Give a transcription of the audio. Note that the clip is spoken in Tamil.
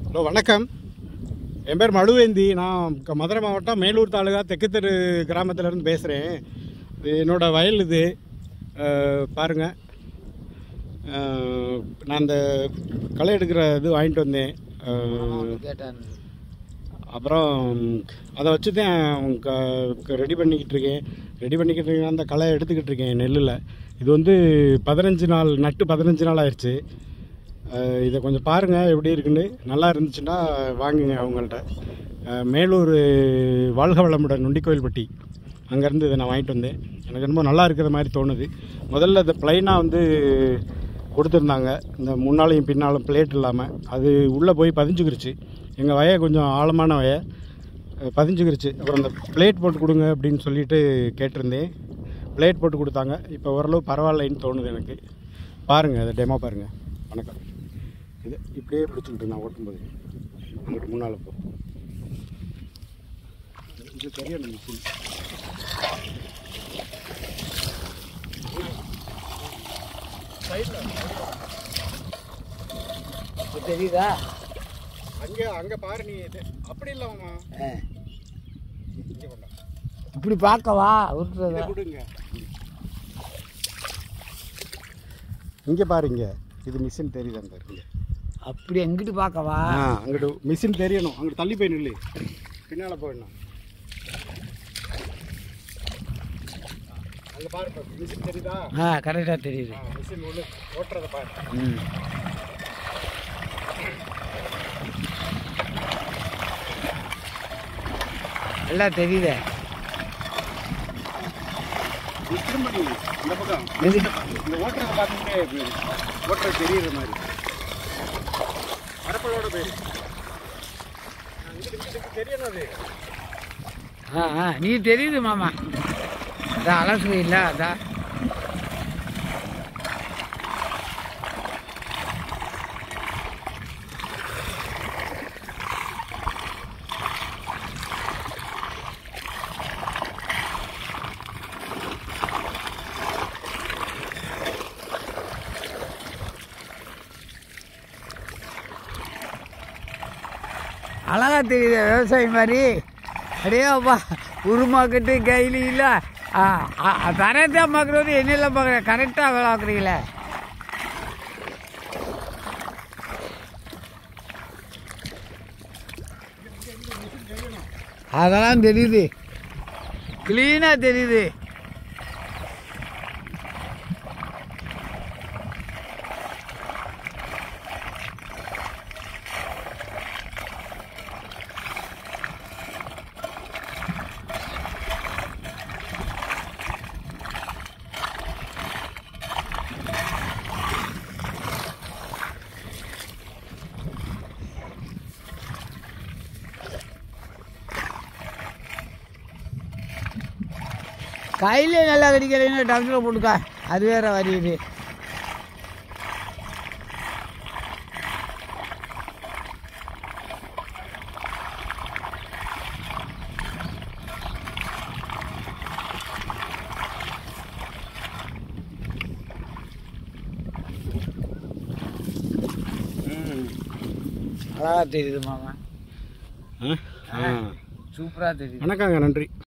ஹலோ வணக்கம். என் பேர் மடுவேந்தி. நான் மதுரை மாவட்டம் மேலூர் தாலுகா தெக்குத்தெரு கிராமத்திலேருந்து பேசுகிறேன். இது என்னோடய வயல். இது பாருங்கள், நான் இந்த களை எடுக்கிற இது வாங்கிட்டு வந்தேன். அப்புறம் அதை வச்சு தான் ரெடி பண்ணிக்கிட்டு இருக்கேன். அந்த களை எடுத்துக்கிட்டு இருக்கேன் நெல்லில். இது வந்து 15 நாள் நட்டு 15 நாள் ஆயிடுச்சு. இதை கொஞ்சம் பாருங்கள் எப்படி இருக்குன்னு. நல்லா இருந்துச்சுன்னா வாங்குங்க அவங்கள்ட்ட. மேலூர் வாழ்க வளமுடன் நொண்டிக்கோயில்பட்டி, அங்கேருந்து இதை நான் வாங்கிட்டு வந்தேன். எனக்கு ரொம்ப நல்லா இருக்கிற மாதிரி தோணுது. முதல்ல இந்த ப்ளைனாக வந்து கொடுத்துருந்தாங்க, இந்த முன்னாலையும் பின்னாலும் பிளேட் இல்லாமல். அது உள்ளே போய் பதிஞ்சுக்கிருச்சு. எங்கள் வய கொஞ்சம் ஆழமான வய பதிஞ்சுக்கிருச்சு. அப்புறம் அந்த பிளேட் போட்டு கொடுங்க அப்படின்னு சொல்லிட்டு கேட்டிருந்தேன். பிளேட் போட்டு கொடுத்தாங்க. இப்போ ஓரளவு பரவாயில்லைன்னு தோணுது எனக்கு. பாருங்கள், அதை டெமோ பாருங்கள். வணக்கம். இது இப்படியே பிடிச்சிக்கிட்டு நான் ஓட்டும்போது அங்கிட்டு முன்னால் போ. இது சரியான மிஷின். தெரியுதா? அங்கே பாரு. நீ இது அப்படி இல்லாமா இங்கே கொண்டா இப்படி பார்க்கவா உருட்டுறத கொடுங்க. இங்கே பாருங்க, இது மிஷின் தெரியுது. அந்த இருக்கு அப்படி எங்கிட்டு பார்க்கவா? அங்கிட்டு மிஷின் தெரியணும். அங்கிட்டு தள்ளி போய் நில்லு, பின்னால் போயிடணும். அங்கே பாரு, மிஷின் தெரியுதா? கரெக்டாக தெரியுது. மிஷின் ஒன்று ஓட்டுறதை பாரு. எல்லாம் தெரியுதே. இந்த பக்கம் இந்த ஓட்டுறதை பார்த்துக்கிட்டே ஓட்டுறது தெரியுற மாதிரி பரப்பலோட பேர் தெரியணும். அது நீ தெரியுது மாமா. அதான் அலசு இல்லை. அதான் அழகா தெரியுது. விவசாயம் மாதிரி அடையாப்பா உருமாக்கிட்டு கையில் இல்லை. கரெக்டாக பார்க்குறது என்னெல்லாம் பார்க்குறேன். கரெக்டாக வேலை பார்க்குறீங்களே. அதெல்லாம் தெரியுது, கிளீனாக தெரியுது. கையிலே நல்லா கடிக்கலைன்னா டாக்டரை போட்டுக்கா, அது வேற வருது. அழகா தெரியுது மாமா. சூப்பராக சூப்பராக தெரியுது. வணக்கங்க, நன்றி.